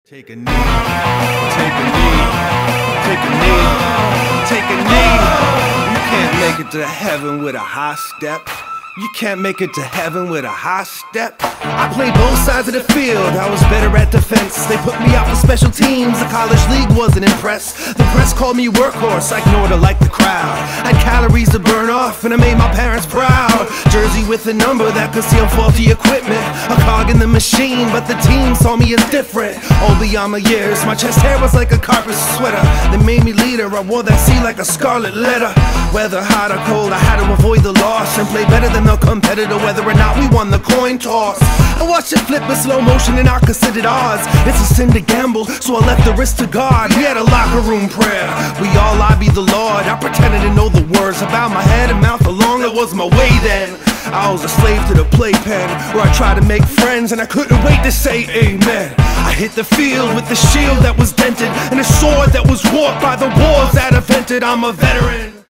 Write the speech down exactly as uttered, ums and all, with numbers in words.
Take a knee, take a knee, take a knee, take a knee. You can't make it to heaven with a high step. You can't make it to heaven with a high step. I played both sides of the field, I was better at defense. They put me out for special teams, the college league wasn't impressed. The press called me workhorse, I ignored her like the crowd. I had calories to burn off and I made my parents proud. Jersey with a number that could see faulty equipment. A cog in the machine, but the team saw me as different. All beyond my years, my chest hair was like a carpet sweater. They made me leader, I wore that C like a scarlet letter. Whether hot or cold, I had to avoid the loss and play better than the competitor, whether or not we won the coin toss. I watched it flip in slow motion and I considered odds. It's a sin to gamble, so I left the risk to God. We had a locker room prayer, we all lobbied the Lord. I pretended to know the words, I bowed my head and mouth along. That was my way then. I was a slave to the playpen, where I tried to make friends and I couldn't wait to say amen. I hit the field with the shield that was dented and a sword that was warped by the wars that invented. I'm a veteran.